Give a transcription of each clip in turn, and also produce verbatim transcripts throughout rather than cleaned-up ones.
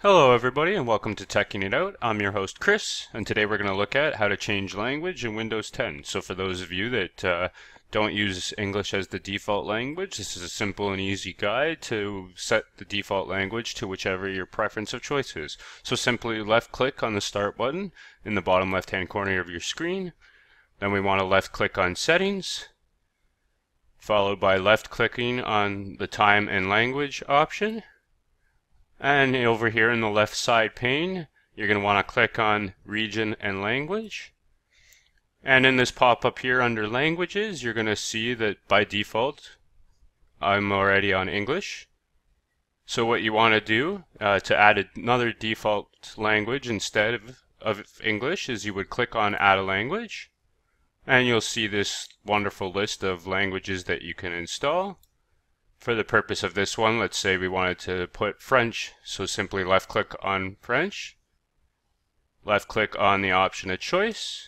Hello everybody and welcome to Teching It Out. I'm your host Chris, and today we're going to look at how to change language in Windows ten. So for those of you that uh, don't use English as the default language, this is a simple and easy guide to set the default language to whichever your preference of choice is. So simply left click on the start button in the bottom left hand corner of your screen. Then we want to left click on settings, followed by left clicking on the time and language option. And over here in the left side pane, you're going to want to click on region and language. And in this pop-up here under languages, you're going to see that by default, I'm already on English. So what you want to do uh, to add another default language instead of, of English is you would click on add a language. And you'll see this wonderful list of languages that you can install. For the purpose of this one, let's say we wanted to put French, so simply left click on French, left click on the option of choice,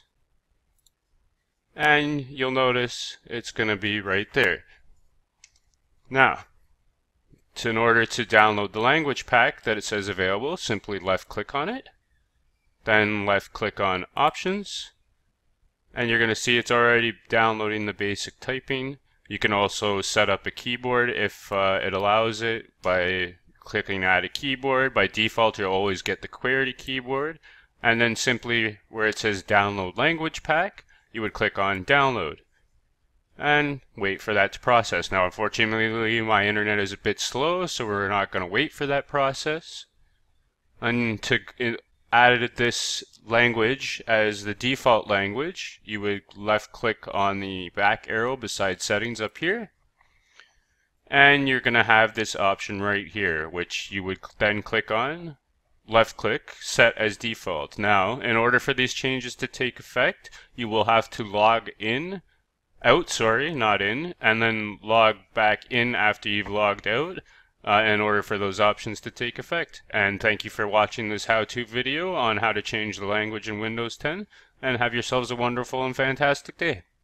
and you'll notice it's going to be right there. Now, to, in order to download the language pack that it says available, simply left click on it, then left click on options, and you're going to see it's already downloading the basic typing. You can also set up a keyboard if uh, it allows it by clicking add a keyboard. By default, you'll always get the QWERTY keyboard. And then simply where it says download language pack, you would click on download and wait for that to process. Now, unfortunately, my internet is a bit slow, so we're not going to wait for that process. And to add this language as the default language, you would left click on the back arrow beside settings up here, and you're going to have this option right here, which you would then click on, left click, set as default. Now, in order for these changes to take effect, you will have to log in, out, sorry, not in, and then log back in after you've logged out. Uh, in order for those options to take effect. And thank you for watching this how-to video on how to change the language in Windows ten, and have yourselves a wonderful and fantastic day.